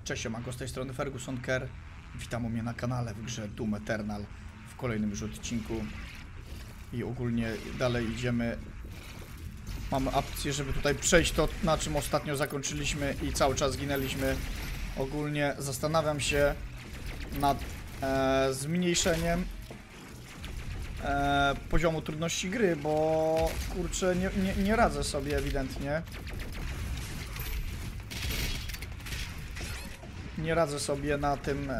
Cześć, siemanko, z tej strony Ferguson Kerr. Witam u mnie na kanale w grze Doom Eternal w kolejnym już odcinku. I ogólnie dalej idziemy. Mamy opcję, żeby tutaj przejść to, na czym ostatnio zakończyliśmy i cały czas ginęliśmy. Ogólnie zastanawiam się nad zmniejszeniem poziomu trudności gry, bo kurczę, nie radzę sobie ewidentnie. Nie radzę sobie na tym,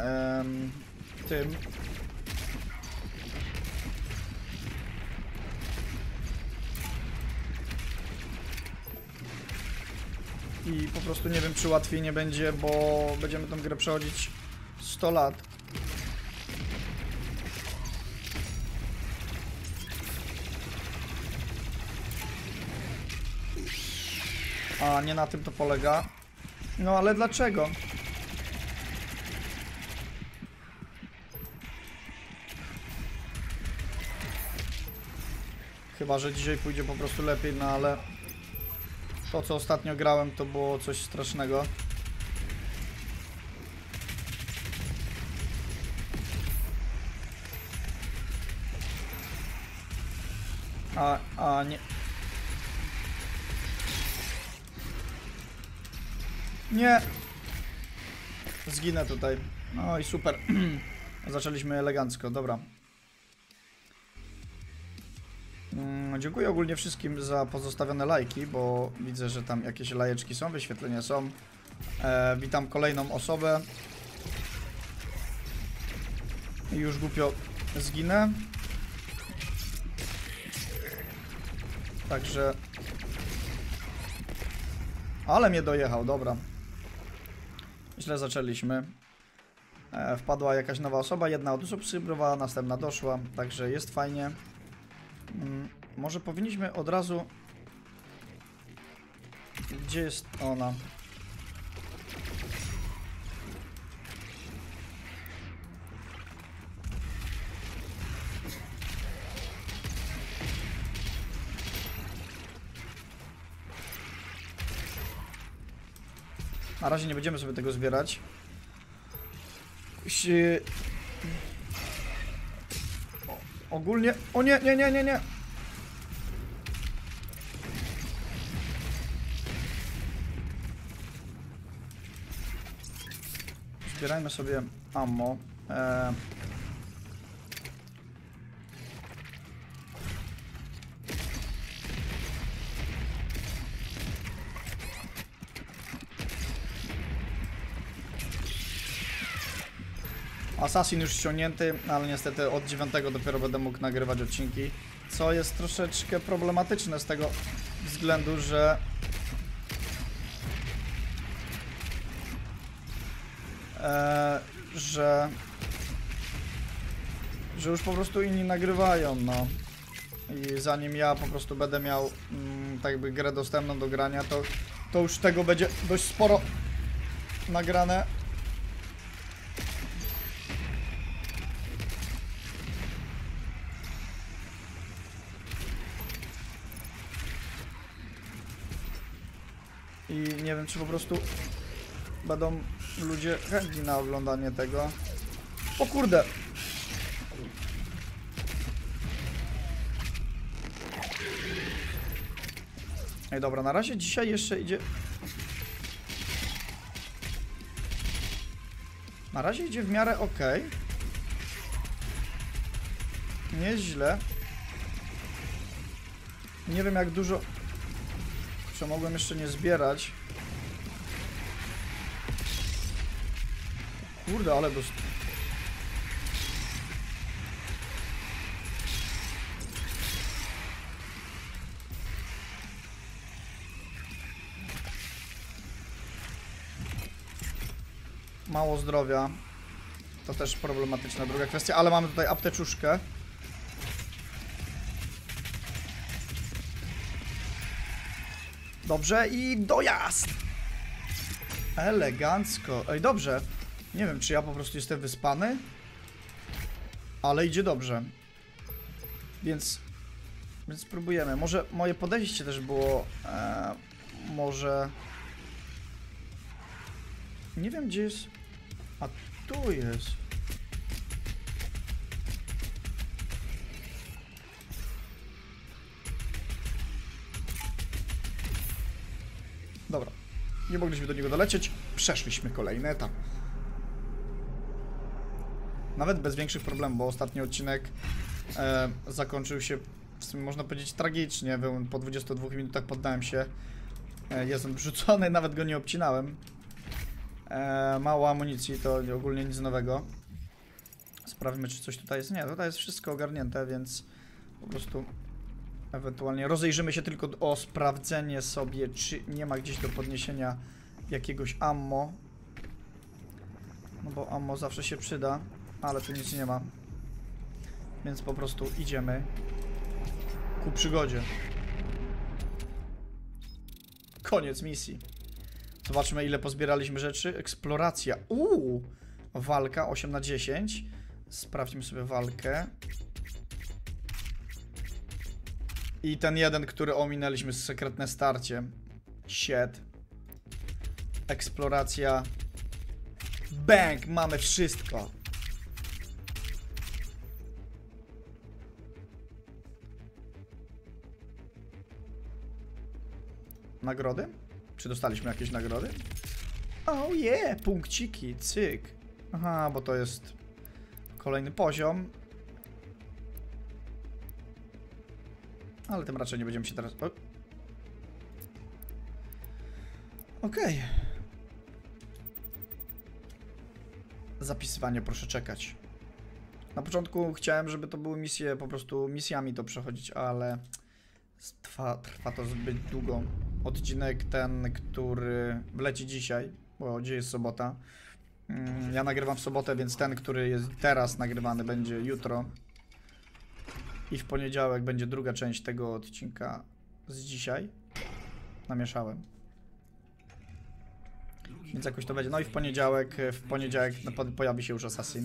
I po prostu nie wiem, czy łatwiej nie będzie, bo będziemy tę grę przechodzić 100 lat. A nie na tym to polega. No ale dlaczego? Chyba że dzisiaj pójdzie po prostu lepiej, no ale to, co ostatnio grałem, to było coś strasznego. A nie. Nie. Zginę tutaj. No i super. Zaczęliśmy elegancko, dobra. Dziękuję ogólnie wszystkim za pozostawione lajki, bo widzę, że tam jakieś lajeczki są, wyświetlenia są. Witam kolejną osobę. I już głupio zginę. Także... Ale mnie dojechał, dobra. Źle zaczęliśmy. Wpadła jakaś nowa osoba, jedna odsubskrybowała, następna doszła, także jest fajnie. Może powinniśmy od razu... Gdzie jest ona? Na razie nie będziemy sobie tego zbierać. Ogólnie... O nie, nie, nie, nie, nie! Zbierajmy sobie ammo. Assassin już ściągnięty, ale niestety od 9 dopiero będę mógł nagrywać odcinki, co jest troszeczkę problematyczne z tego względu, że już po prostu inni nagrywają, no. I zanim ja po prostu będę miał tak jakby grę dostępną do grania, to już tego będzie dość sporo nagrane. I nie wiem, czy po prostu będą ludzie chętni na oglądanie tego. O kurde! Ej, dobra, na razie dzisiaj jeszcze idzie... Na razie idzie w miarę ok. Nie jest źle. Nie wiem, jak dużo... Co mogłem jeszcze nie zbierać. Kurde, ale dost... Mało zdrowia. To też problematyczna druga kwestia, ale mamy tutaj apteczuszkę. Dobrze i dojazd! Elegancko. Ej, dobrze. Nie wiem, czy ja po prostu jestem wyspany, ale idzie dobrze. Więc spróbujemy. Może moje podejście też było... może... Nie wiem, gdzie jest... A tu jest. Dobra. Nie mogliśmy do niego dolecieć. Przeszliśmy kolejny etap. Nawet bez większych problemów, bo ostatni odcinek zakończył się, w sumie można powiedzieć, tragicznie. Po 22 minutach poddałem się. Jestem wrzucony, nawet go nie obcinałem. Mało amunicji, to ogólnie nic nowego. Sprawdźmy, czy coś tutaj jest. Nie, tutaj jest wszystko ogarnięte, więc po prostu ewentualnie rozejrzymy się tylko o sprawdzenie sobie, czy nie ma gdzieś do podniesienia jakiegoś ammo. No bo ammo zawsze się przyda, ale tu nic nie ma. Więc po prostu idziemy ku przygodzie. Koniec misji. Zobaczmy, ile pozbieraliśmy rzeczy. Eksploracja. Walka 8 na 10. Sprawdźmy sobie walkę. I ten jeden, który ominęliśmy, sekretne starcie. Shit. Eksploracja. Bang! Mamy wszystko. Nagrody? Czy dostaliśmy jakieś nagrody? Oh yeah! Punkciki, cyk. Aha, bo to jest kolejny poziom. Ale tym raczej nie będziemy się teraz... Okej. Zapisywanie, proszę czekać. Na początku chciałem, żeby to były misje, po prostu misjami to przechodzić, ale trwa to zbyt długo. Odcinek ten, który wleci dzisiaj, bo dzisiaj jest sobota. Ja nagrywam w sobotę, więc ten, który jest teraz nagrywany, będzie jutro. I w poniedziałek będzie druga część tego odcinka z dzisiaj. Namieszałem. Więc jakoś to będzie. No i w poniedziałek pojawi się już Assassin.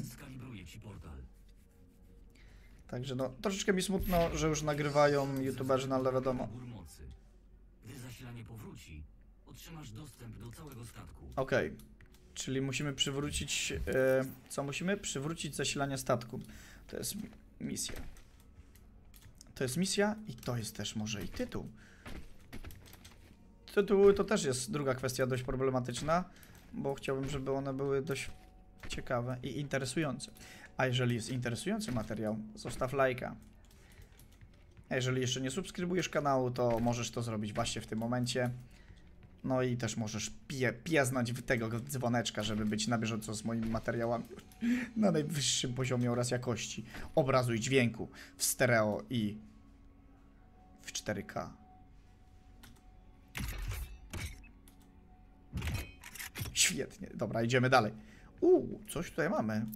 Także no, troszeczkę mi smutno, że już nagrywają youtuberzy, no ale wiadomo. Gdy zasilanie powróci, otrzymasz dostęp do całego statku. Okej. Czyli musimy przywrócić... co musimy? Przywrócić zasilanie statku. To jest misja. To jest misja i to jest też może i tytuł. Tytuły to też jest druga kwestia dość problematyczna, bo chciałbym, żeby one były dość ciekawe i interesujące. A jeżeli jest interesujący materiał, zostaw lajka. A jeżeli jeszcze nie subskrybujesz kanału, to możesz to zrobić właśnie w tym momencie. No i też możesz pieznąć w tego dzwoneczka, żeby być na bieżąco z moimi materiałami na najwyższym poziomie oraz jakości obrazu i dźwięku w stereo i w 4K. Świetnie. Dobra, idziemy dalej. Coś tutaj mamy.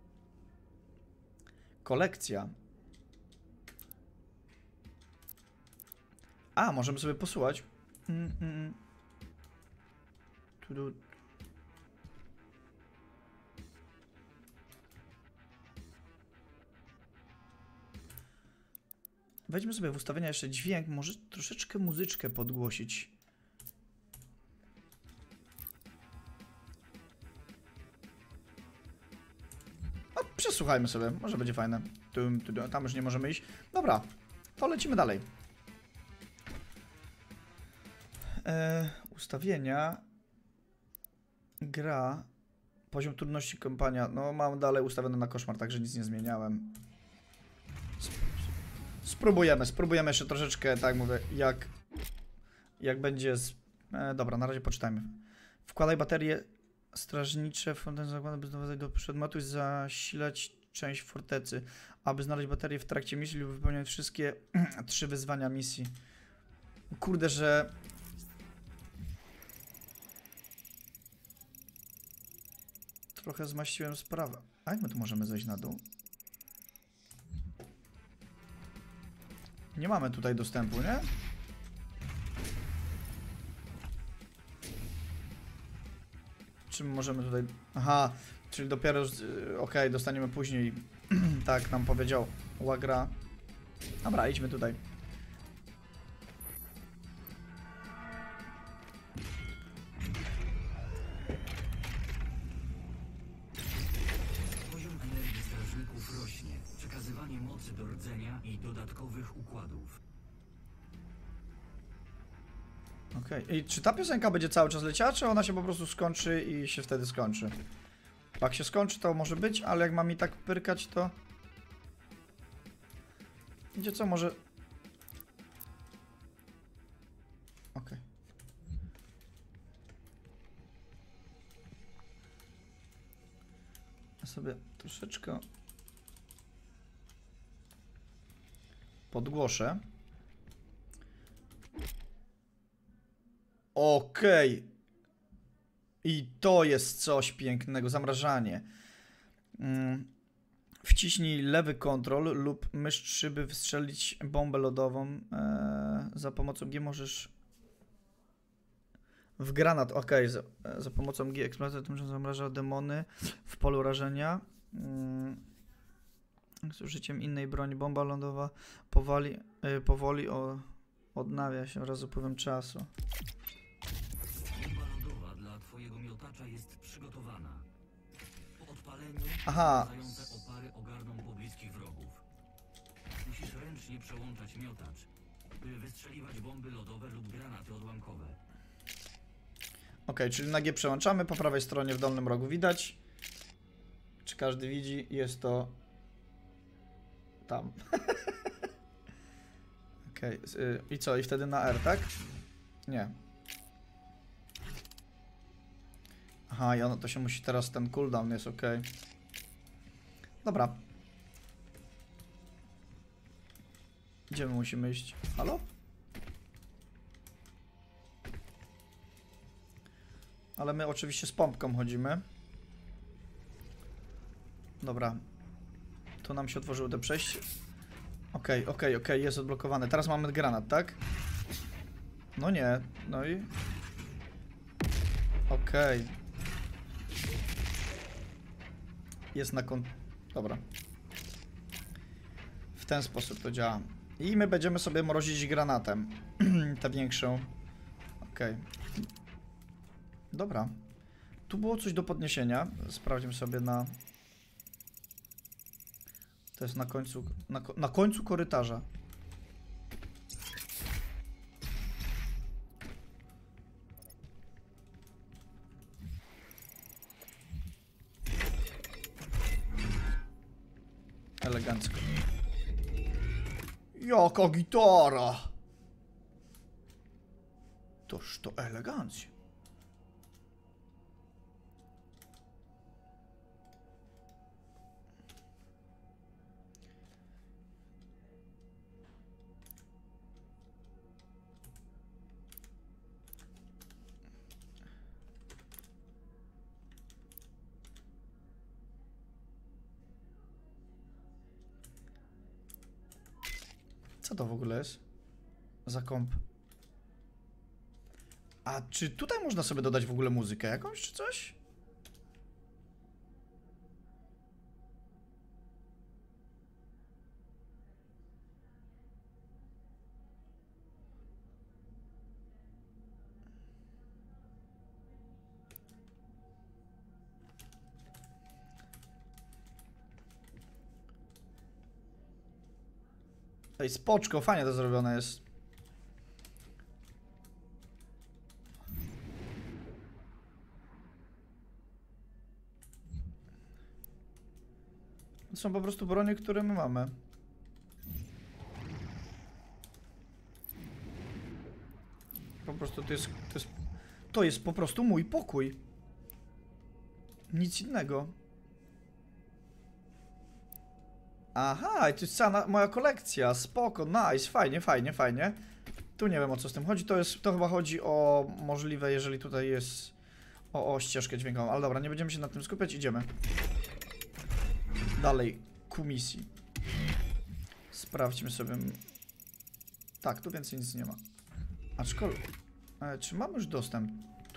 Kolekcja. A, możemy sobie posłuchać. Wejdźmy sobie w ustawienia jeszcze dźwięk. Może troszeczkę muzyczkę podgłosić. No, przesłuchajmy sobie. Może będzie fajne. Tam już nie możemy iść. Dobra, to lecimy dalej. Ustawienia. Gra. Poziom trudności kampania. No, mam dalej ustawione na koszmar, także nic nie zmieniałem. Spróbujemy jeszcze troszeczkę, tak mówię, jak będzie z... dobra, na razie poczytajmy. Wkładaj baterie strażnicze w fontannę zakładu, by doprowadzać do przedmiotu i zasilać część fortecy. Aby znaleźć baterię w trakcie misji lub wypełniać wszystkie 3 wyzwania misji. Kurde, że... Trochę zmaściłem sprawę. A jak my tu możemy zejść na dół? Nie mamy tutaj dostępu, nie? Czym możemy tutaj... Aha, czyli dopiero... Okej, dostaniemy później. Tak nam powiedział gra. Dobra, idźmy tutaj. do rdzenia i dodatkowych układów. Okej. I czy ta piosenka będzie cały czas leciała, czy ona się po prostu skończy i się wtedy skończy? Jak się skończy, to może być, ale jak ma mi tak pyrkać, to... Wiecie co, może... Okej. Ja sobie troszeczkę podgłoszę. Okej. I to jest coś pięknego. Zamrażanie. Wciśnij lewy kontrol lub mysz 3, by wystrzelić bombę lodową. Za pomocą G możesz... W granat, okej. Za pomocą G eksplorator tym, że zamraża demony w polu rażenia. Z użyciem innej broni bomba lądowa powoli odnawia się wraz z upływem czasu. Bomba lodowa dla twojego miotacza jest przygotowana. Po odpaleniu Aha. latające opary ogarną pobliskich wrogów. Musisz ręcznie przełączać miotacz, by wystrzeliwać bomby lodowe lub granaty odłamkowe. Okej, czyli na G przełączamy, po prawej stronie w dolnym rogu widać. Czy każdy widzi? Jest to... tam. Okej, i co? I wtedy na R, tak? Nie. Aha, i ono to się musi teraz, ten cooldown jest ok. Dobra. Gdzie my musimy iść? Halo? Ale my oczywiście z pompką chodzimy. Dobra. Tu nam się otworzyło te przejście. Okej, jest odblokowane. Teraz mamy granat, tak? No nie, no i... Okej. Jest na kon... Dobra. W ten sposób to działa. I my będziemy sobie mrozić granatem. Tę większą. Okej. Dobra. Tu było coś do podniesienia. Sprawdzimy sobie na... To jest na końcu... Na końcu korytarza. Elegancko. Jaka gitara! Toż to elegancja. Co to w ogóle jest? Za komp. A czy tutaj można sobie dodać w ogóle muzykę jakąś, czy coś? Ej, spoczko, fajnie to zrobione jest. To są po prostu bronie, które my mamy. Po prostu to jest po prostu mój pokój. Nic innego. Aha, i to jest cała moja kolekcja. Spoko, nice, fajnie. Tu nie wiem, o co z tym chodzi. To chyba chodzi o możliwe, jeżeli tutaj jest o ścieżkę dźwiękową. Ale dobra, nie będziemy się nad tym skupiać, idziemy. Dalej, ku misji. Sprawdźmy sobie. Tak, tu więcej nic nie ma. Aczkolwiek... czy mamy już dostęp tu?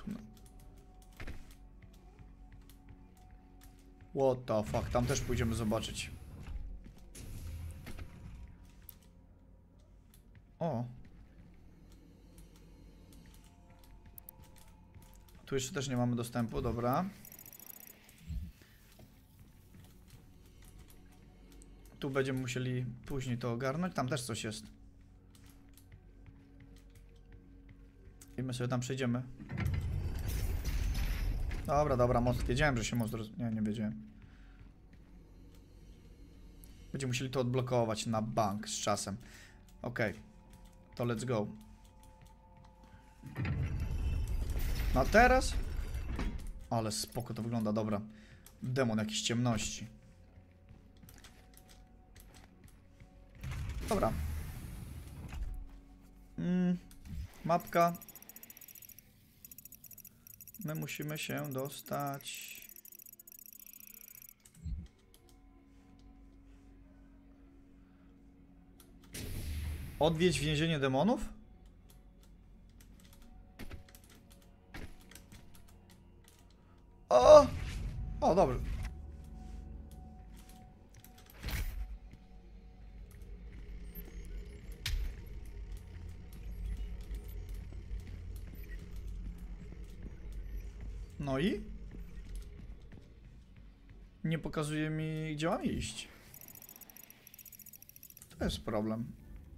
What the fuck, tam też pójdziemy zobaczyć. O. Tu jeszcze też nie mamy dostępu, dobra. Tu będziemy musieli później to ogarnąć. Tam też coś jest. I my sobie tam przejdziemy. Dobra, dobra, most. Wiedziałem, że się most nie wiedziałem. Będziemy musieli to odblokować na bank z czasem. Okej. To let's go. No a teraz? Ale spoko to wygląda, dobra. Demon jakiejś ciemności. Dobra. Mapka. My musimy się dostać... Odwiedź więzienie demonów? O! O, dobrze. No i? Nie pokazuje mi, gdzie mam iść. To jest problem.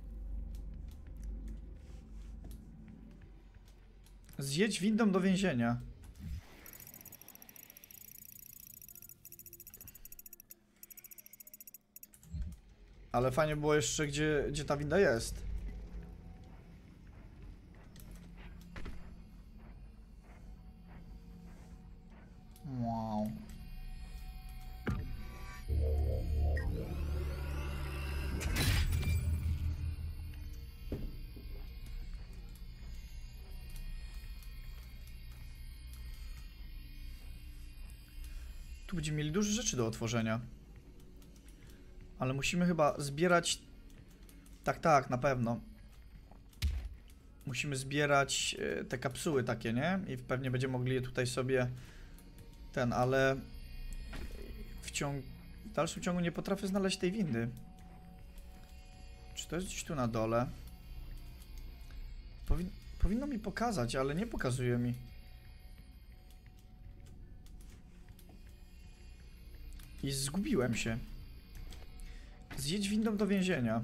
Zjedź windą do więzienia. Ale fajnie było jeszcze, gdzie ta winda jest. Wow. Tu będziemy mieli dużo rzeczy do otworzenia. Ale musimy chyba zbierać... Tak, na pewno. Musimy zbierać te kapsuły takie, nie? I pewnie będziemy mogli je tutaj sobie... ale... W dalszym ciągu nie potrafię znaleźć tej windy. Czy to jest gdzieś tu na dole? Powinno mi pokazać, ale nie pokazuje mi. I zgubiłem się. Zjedź windą do więzienia.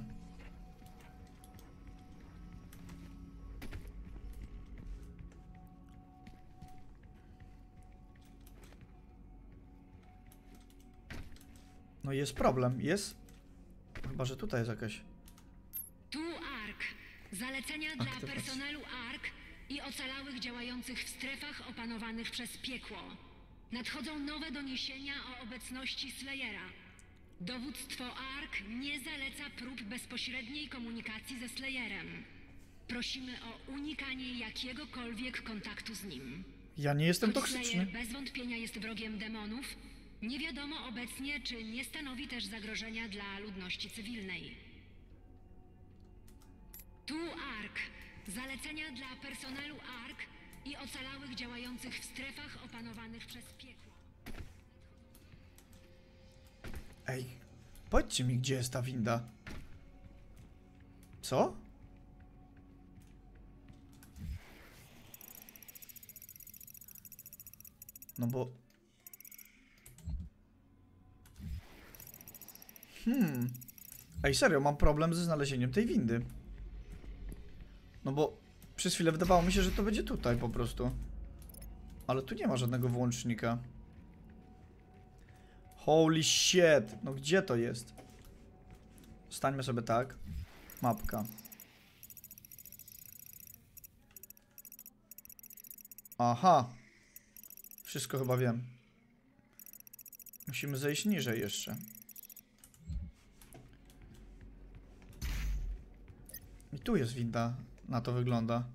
No jest problem, jest? Chyba, że tutaj jest jakaś... Tu ARK. Zalecenia dla personelu ARK i ocalałych działających w strefach opanowanych przez piekło. Nadchodzą nowe doniesienia o obecności Slayera. Dowództwo ARK nie zaleca prób bezpośredniej komunikacji ze Slayerem. Prosimy o unikanie jakiegokolwiek kontaktu z nim. Ja nie jestem Choć toksyczny. Slayer bez wątpienia jest wrogiem demonów, nie wiadomo obecnie, czy nie stanowi też zagrożenia dla ludności cywilnej. Tu ARK. Zalecenia dla personelu ARK i ocalałych działających w strefach opanowanych przez piekło. Ej, powiedzcie mi, gdzie jest ta winda. Co? No bo... Ej, serio, mam problem ze znalezieniem tej windy. No bo przez chwilę wydawało mi się, że to będzie tutaj po prostu. Ale tu nie ma żadnego włącznika. Holy shit! No gdzie to jest? Stańmy sobie tak. Mapka. Aha. Wszystko chyba wiem. Musimy zejść niżej jeszcze. I tu jest winda. Na to wygląda.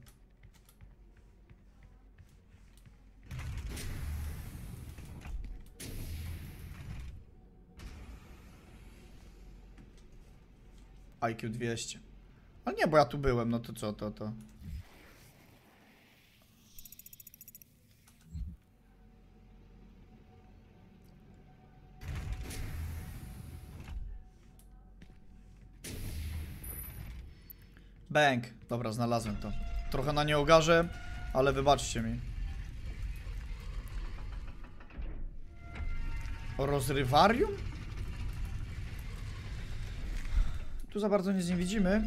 IQ 200. Ale nie, bo ja tu byłem, no to co, to. Bang. Dobra, znalazłem to. Trochę na nie ogarzę, ale wybaczcie mi. Rozrywarium? Tu za bardzo nic nie widzimy.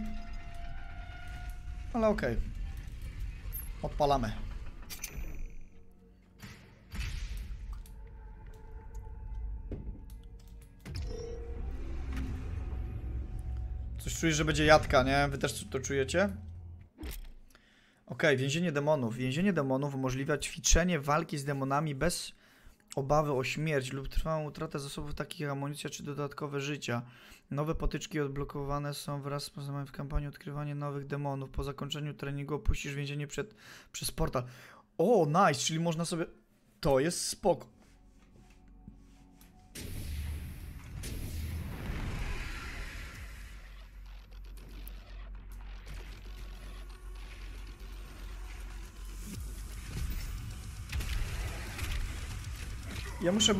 Ale okej. Odpalamy. Coś czuję, że będzie jadka, nie? Wy też to czujecie? Okej, więzienie demonów. Więzienie demonów umożliwia ćwiczenie walki z demonami bez obawy o śmierć lub trwałą utratę zasobów takich jak amunicja czy dodatkowe życia. Nowe potyczki odblokowane są wraz z sposobem w kampanii odkrywanie nowych demonów. Po zakończeniu treningu opuścisz więzienie przez portal. O, nice, czyli można sobie... To jest spoko. Ja muszę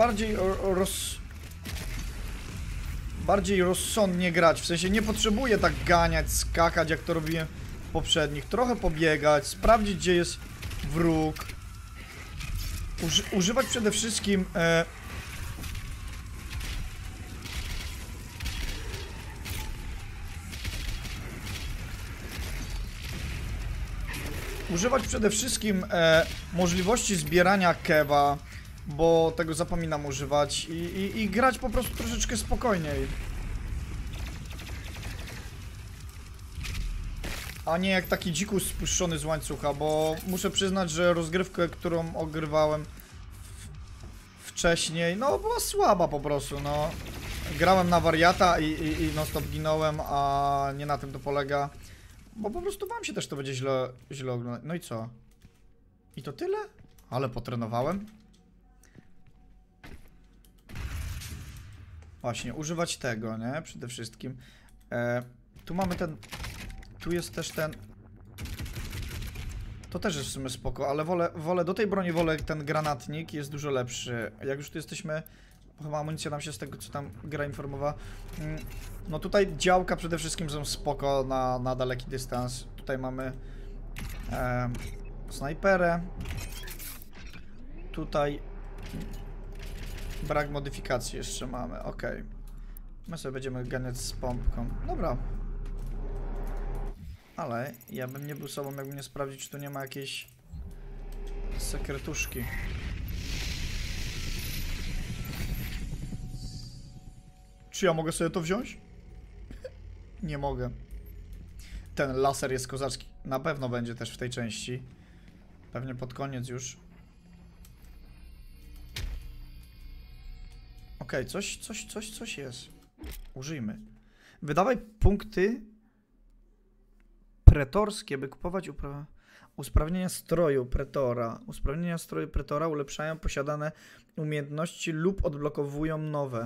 bardziej rozsądnie grać, w sensie nie potrzebuję tak ganiać, skakać jak to robiłem w poprzednich. Trochę pobiegać, sprawdzić gdzie jest wróg. Używać przede wszystkim możliwości zbierania kewa, bo tego zapominam używać i grać po prostu troszeczkę spokojniej. A nie jak taki dzikus spuszczony z łańcucha, bo muszę przyznać, że rozgrywkę, którą ogrywałem wcześniej, no była słaba po prostu, no. Grałem na wariata i non stop ginąłem, a nie na tym to polega. Bo po prostu wam się też to będzie źle oglądać. No i co? I to tyle? Ale potrenowałem. Właśnie, używać tego, nie? Przede wszystkim. Tu mamy ten... Tu jest też ten... To też jest w sumie spoko, ale wolę do tej broni wolę ten granatnik, jest dużo lepszy. Jak już tu jesteśmy... Chyba amunicja nam się z tego, co tam gra informowała. No tutaj działka przede wszystkim są spoko na daleki dystans. Tutaj mamy... snajperę. Tutaj... Brak modyfikacji jeszcze mamy, ok. My sobie będziemy ganiać z pompką. Dobra. Ale ja bym nie był sobą, jakbym nie sprawdzić, czy tu nie ma jakiejś sekretuszki. Czy ja mogę sobie to wziąć? Nie mogę. Ten laser jest kozacki. Na pewno będzie też w tej części. Pewnie pod koniec już. Okej, coś jest. Użyjmy. Wydawaj punkty pretorskie, by kupować usprawnienia stroju pretora. Usprawnienia stroju pretora ulepszają posiadane umiejętności lub odblokowują nowe.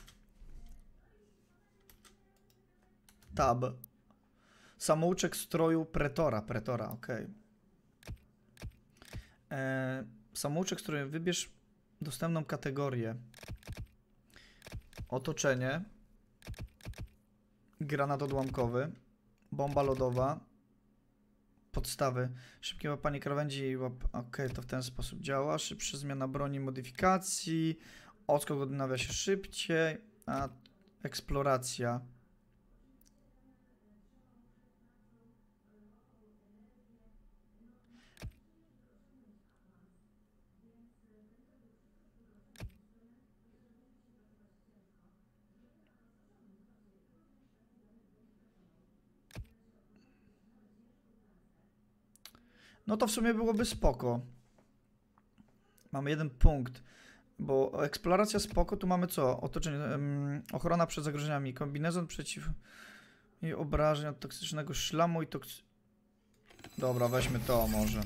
Tab. Samouczek stroju pretora. Okej. Samouczek stroju. Wybierz dostępną kategorię. Otoczenie. Granat odłamkowy. Bomba lodowa. Podstawy. Szybkie łapanie krawędzi. Okej, to w ten sposób działa. Szybsza zmiana broni, modyfikacji. Odskok odnawia się szybciej. A eksploracja. No to w sumie byłoby spoko. Mamy jeden punkt, bo eksploracja spoko, tu mamy co? Otoczenie, ochrona przed zagrożeniami, kombinezon przeciw i obrażeń od toksycznego szlamu i Dobra, weźmy to może.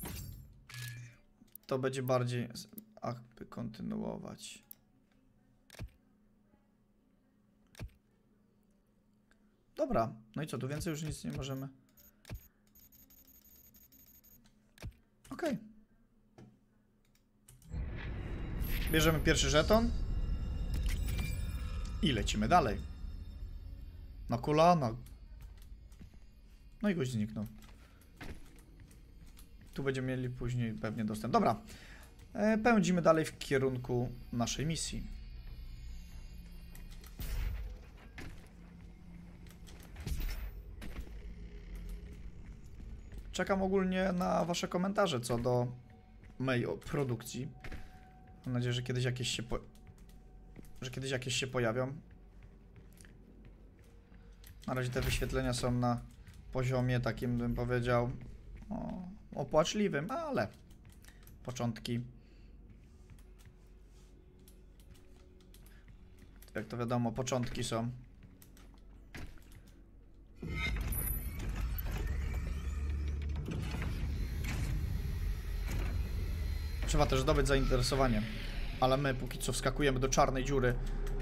To będzie bardziej... by kontynuować. Dobra, no i co, tu więcej już nic nie możemy... Okej. Bierzemy pierwszy żeton. I lecimy dalej. Na kolana. No i gość zniknął. Tu będziemy mieli później pewnie dostęp. Dobra. Pędzimy dalej w kierunku naszej misji. czekam ogólnie na wasze komentarze co do mojej produkcji. Mam nadzieję, że kiedyś jakieś się pojawią. Na razie te wyświetlenia są na poziomie takim, bym powiedział, opłaczliwym, ale początki. Jak to wiadomo, początki są. Trzeba też zdobyć zainteresowanie. Ale my póki co wskakujemy do czarnej dziury.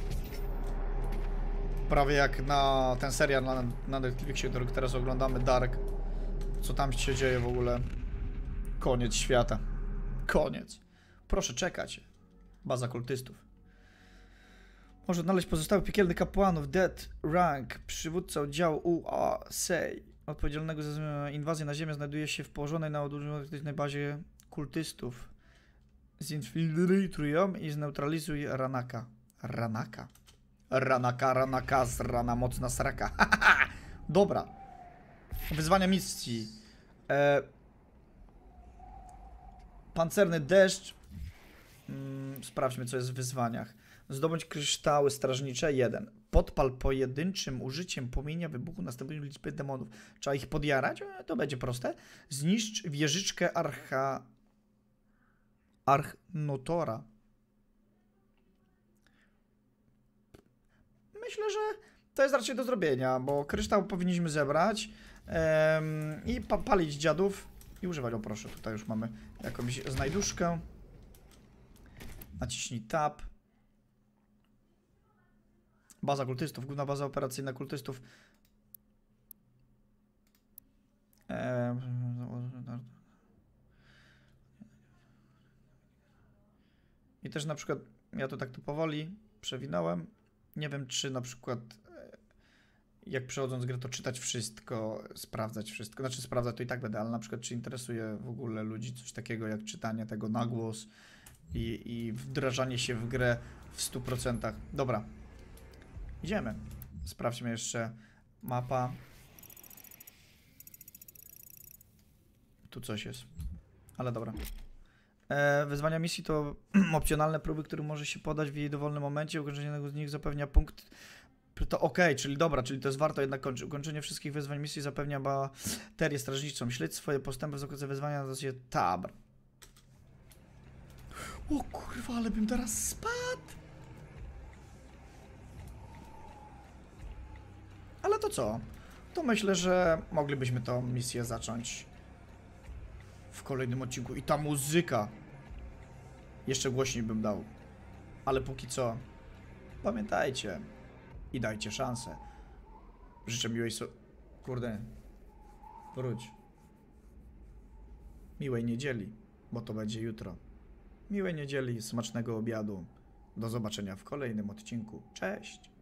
Prawie jak na ten serial na Netflixie, który teraz oglądamy, Dark. Co tam się dzieje w ogóle? Koniec świata. Koniec. Proszę czekać. Baza kultystów. Może odnaleźć pozostałych piekielnych kapłanów. Dead Rank, przywódca oddziału UASEI, odpowiedzialnego za inwazję na Ziemię, znajduje się w położonej na odległej bazie kultystów. Zinfiltruj ją i zneutralizuj Ranaka. Ranaka? Ranaka, zrana mocna sraka. Dobra. Wyzwania misji. Pancerny deszcz. Sprawdźmy, co jest w wyzwaniach. Zdobądź kryształy strażnicze 1. Podpal pojedynczym użyciem płomienia wybuchu następnej liczby demonów. Trzeba ich podjarać? To będzie proste. Zniszcz wieżyczkę Archnotora. Myślę, że to jest raczej do zrobienia, bo kryształ powinniśmy zebrać i palić dziadów i używać. O proszę, tutaj już mamy jakąś znajduszkę. Naciśnij tab. Baza kultystów, główna baza operacyjna kultystów. I też na przykład, ja to tak tu powoli przewinąłem. Nie wiem, czy na przykład jak przechodząc grę, to czytać wszystko, sprawdzać wszystko. Znaczy sprawdzać to i tak będę, ale na przykład czy interesuje w ogóle ludzi coś takiego jak czytanie tego na głos i wdrażanie się w grę w 100%. Dobra. Idziemy. Sprawdźmy jeszcze mapa. Tu coś jest. Ale dobra. Wyzwania misji to opcjonalne próby, które może się podać w jej dowolnym momencie. Ukończenie jednego z nich zapewnia punkt. To ok, czyli dobra, czyli to jest warto jednak kończyć. Ukończenie wszystkich wyzwań misji zapewnia baterię strażniczą. Śledź swoje postępy w zakresie wyzwania na zasadzie tab. O kurwa, ale bym teraz spadł. Ale to co? To myślę, że moglibyśmy tą misję zacząć w kolejnym odcinku. I ta muzyka. Jeszcze głośniej bym dał. Ale póki co, pamiętajcie i dajcie szansę. Życzę miłej Kurde. Wróć. Miłej niedzieli, bo to będzie jutro. Miłej niedzieli, smacznego obiadu. Do zobaczenia w kolejnym odcinku. Cześć!